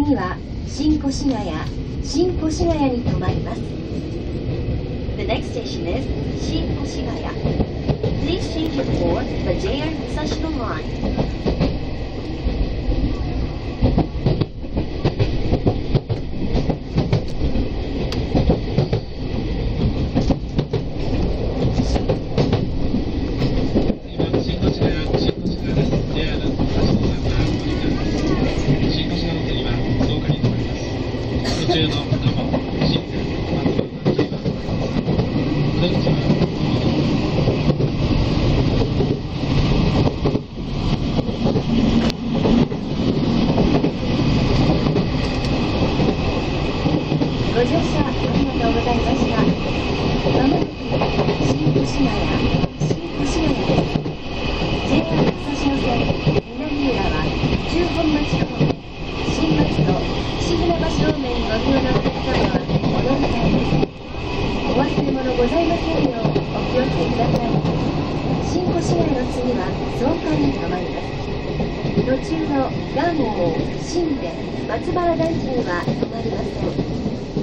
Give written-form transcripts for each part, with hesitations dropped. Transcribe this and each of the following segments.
次は新越谷に停まります。The next station is 新越谷。Please change your for the JR Musashino line. ご乗車ありがとうございました。まもなく新越谷です。JR 武蔵野線南浦和中本町方面新松戸岸船橋方面ご利用のお客様はお乗り換えです。お忘れ物ございませんようお気をつけください。新越谷の次は草加に停まります。途中の元王、新田、松原団地には停まりません。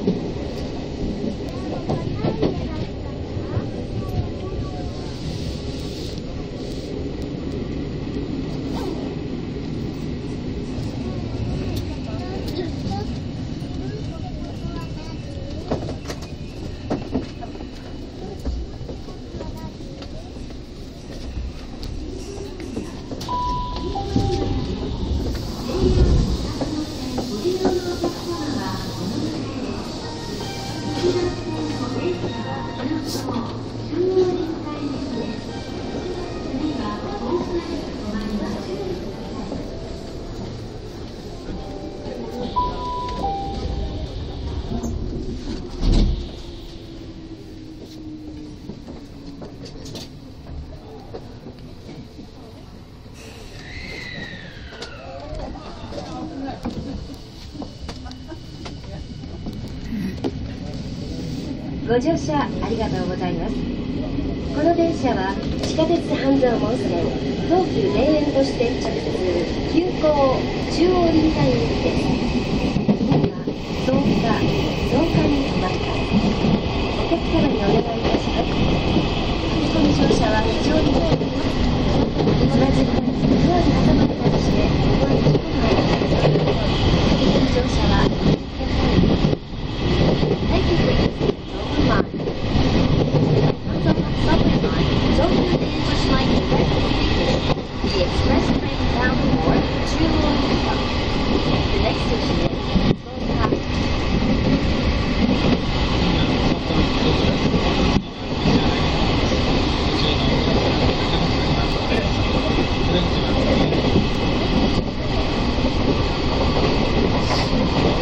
ご乗車ありがとうございます。この電車は地下鉄半蔵門線東急田園都市線直通急行中央臨海行きです。次は草加に停まります。お客様にお願いいたします。駆け込み乗車は非常に多いです。つまずいたりドアに挟まれたりして怖い事故があります。駆け込み乗車はおやめください。Thank you for using Zoka Line. Zoka Line is only the English line directly to the express train bound for Chuo. The next station is Zoka. 「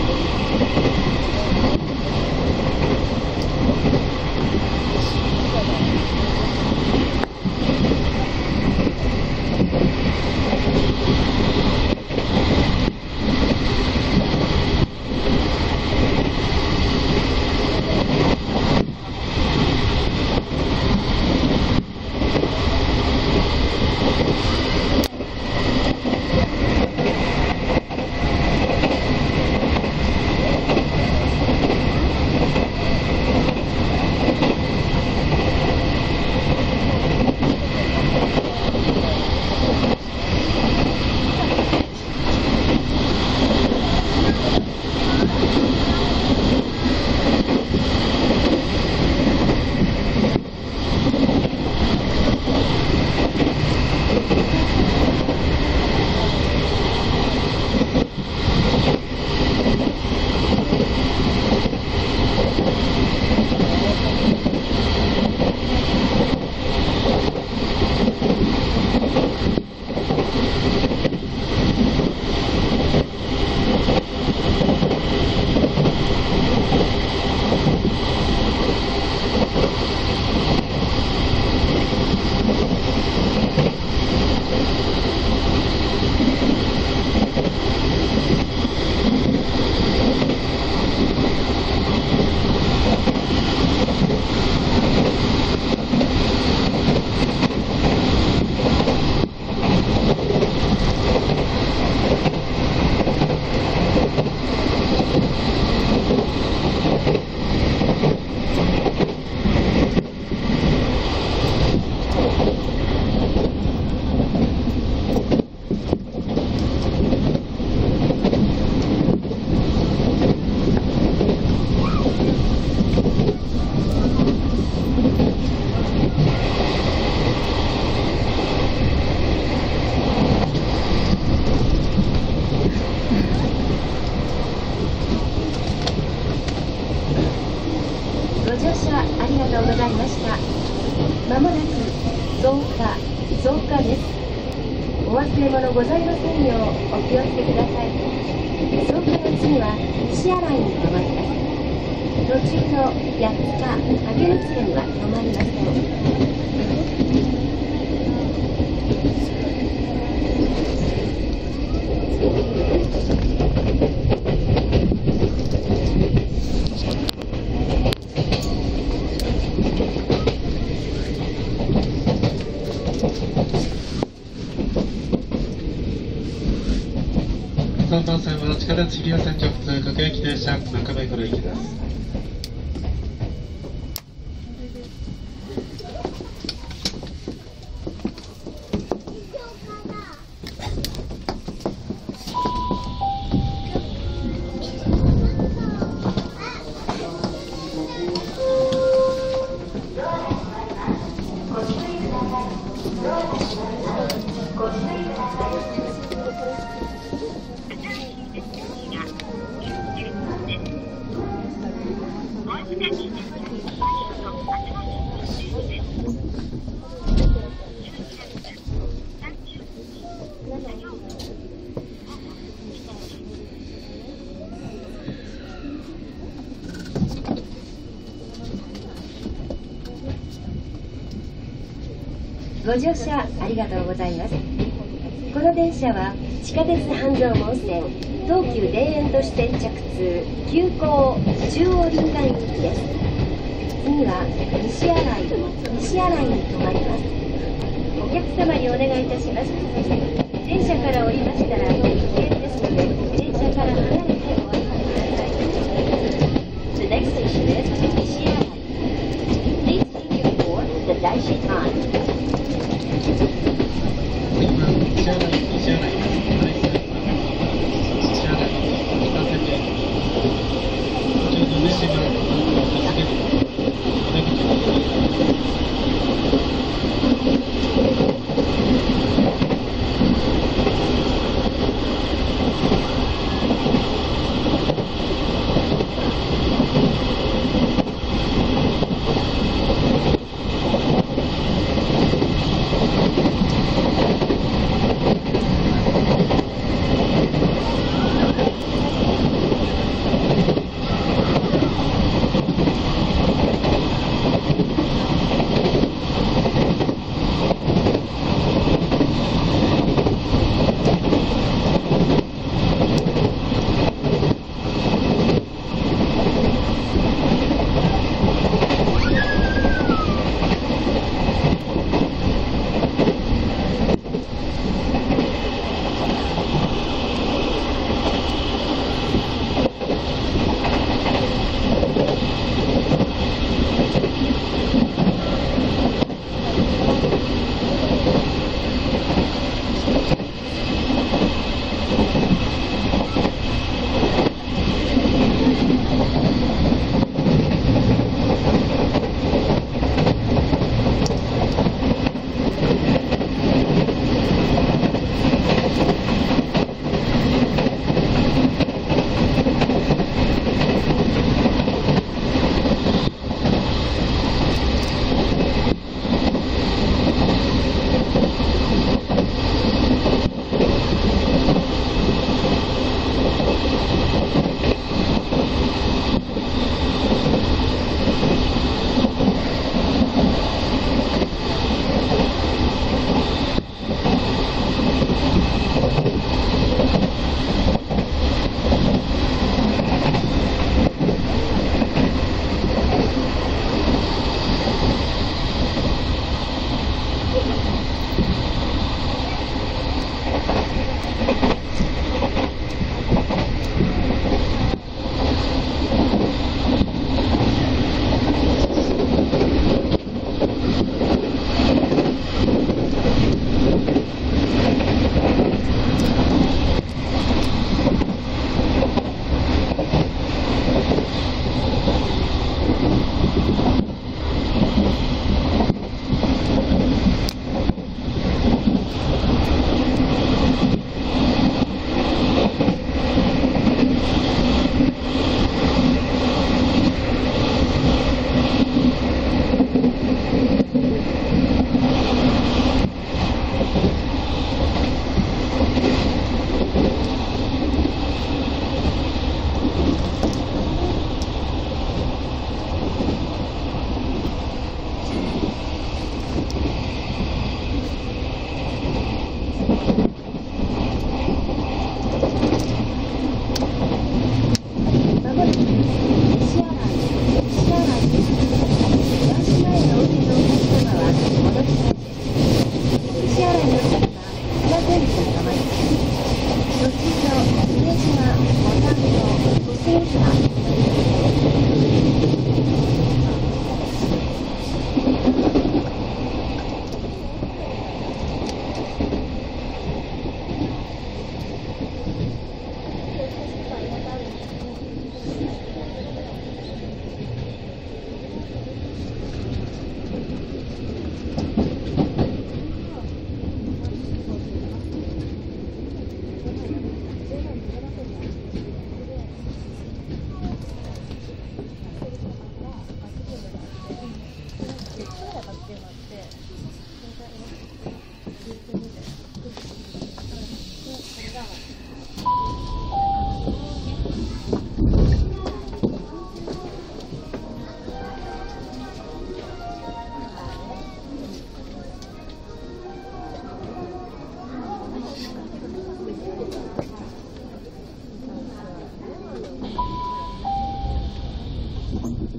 ざいました。まもなく増加です。お忘れ物ございませんようお気をつけください。増加の次は西新井に停まります。途中の八塚、竹光線は止まりません。 3番線は地下鉄日比谷線直通各駅停車中目黒駅です。 ご乗車ありがとうございます。この電車は地下鉄半蔵門線東急田園都市線着通急行中央臨海行きです。次は西新井に停まります。お客様にお願いいたします。電車から降りましたら危険ですので電車から離れてお降りください。The next station is 西新井。Please take your board the Daishi Time. 「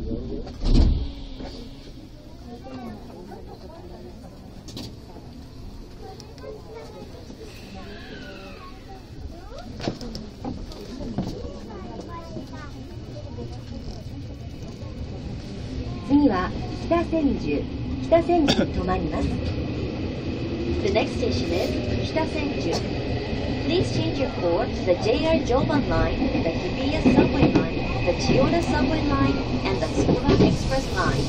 次は北千住に停まります。The next station is 北千住。Please change your core to the JR Joban line, the Hibiya subway line, the Chiyoda subway line, and the Tsukuba express line.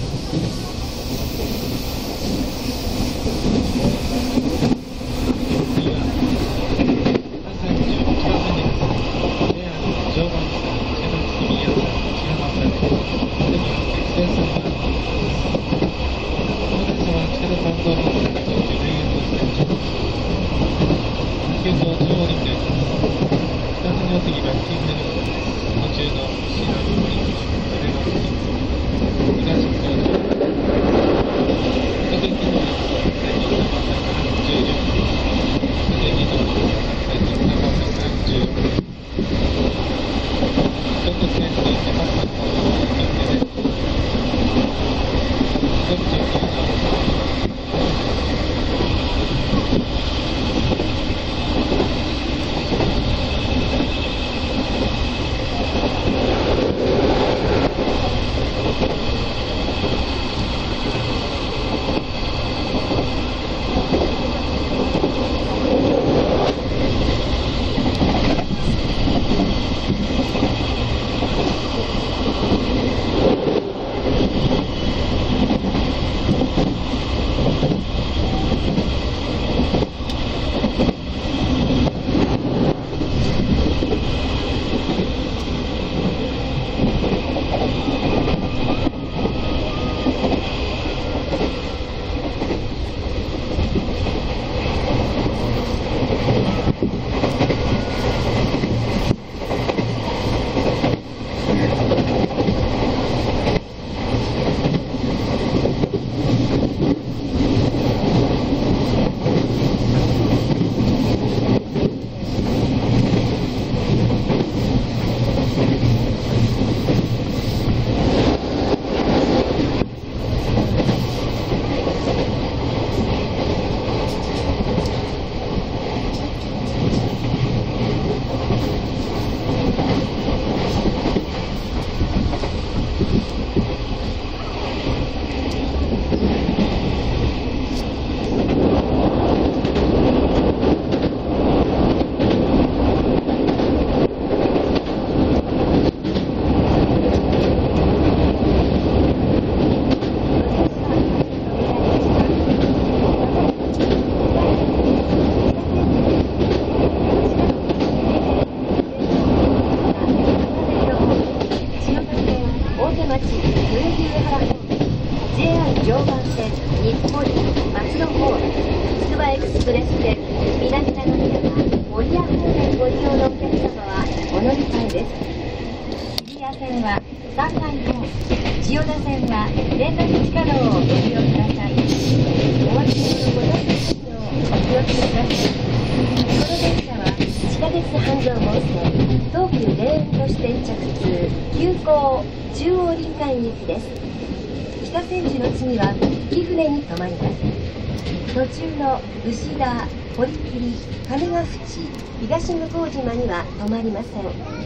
線は3階ホーム、千代田線は連絡地下道をご利用ください。お待ちのご乗車のお気をつけください。この電車は地下鉄半蔵門線東急田園都市電着通急行中央林間行きです。北千住の次は貴船に停まります。途中の牛田、堀切、金ヶ淵、東向島には停まりません。